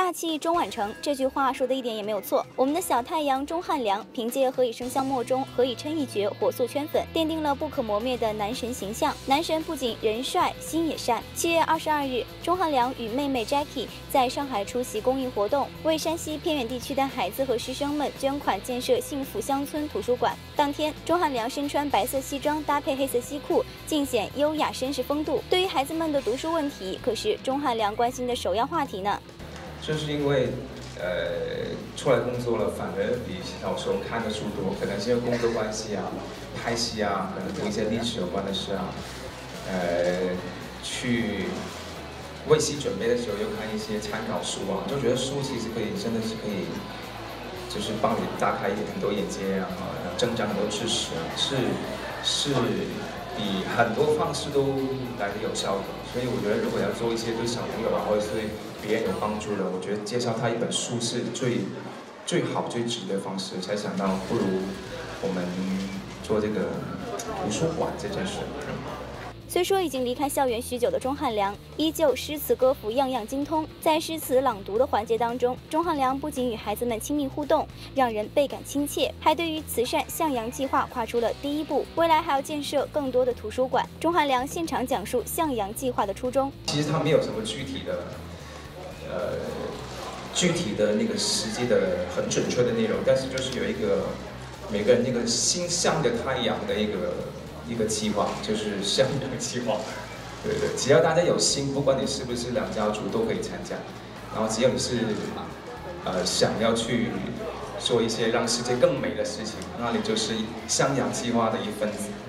大器钟晚成这句话说的一点也没有错。我们的小太阳钟汉良凭借《何以笙箫默》中何以琛一角火速圈粉，奠定了不可磨灭的男神形象。男神不仅人帅，心也善。7月22日，钟汉良与妹妹 Jackie 在上海出席公益活动，为山西偏远地区的孩子和师生们捐款建设幸福乡村图书馆。当天，钟汉良身穿白色西装，搭配黑色西裤，尽显优雅绅士风度。对于孩子们的读书问题，可是钟汉良关心的首要话题呢。 正是因为出来工作了，反而比小时候看的书多，可能是因为工作关系啊，拍戏啊，可能读一些历史有关的事啊，去为戏准备的时候又看一些参考书啊，就觉得书其实真的是可以，就是帮你打开很多眼界啊，增长很多知识啊，是比很多方式都来的有效的。所以我觉得，如果要做一些对小朋友啊，或者是对别人有帮助的，我觉得介绍他一本书是最好、最直的方式。才想到，不如我们做这个图书馆这件事。 虽说已经离开校园许久的钟汉良，依旧诗词歌赋样样精通。在诗词朗读的环节当中，钟汉良不仅与孩子们亲密互动，让人倍感亲切，还对于慈善向阳计划跨出了第一步。未来还要建设更多的图书馆。钟汉良现场讲述向阳计划的初衷。 其实他没有什么具体的那个实际的很准确的内容，但是就是有一个每个人那个心向着太阳的一个计划，就是向阳计划。对，只要大家有心，不管你是不是两家族都可以参加。然后只要你是想要去做一些让世界更美的事情，那你就是向阳计划的一份子。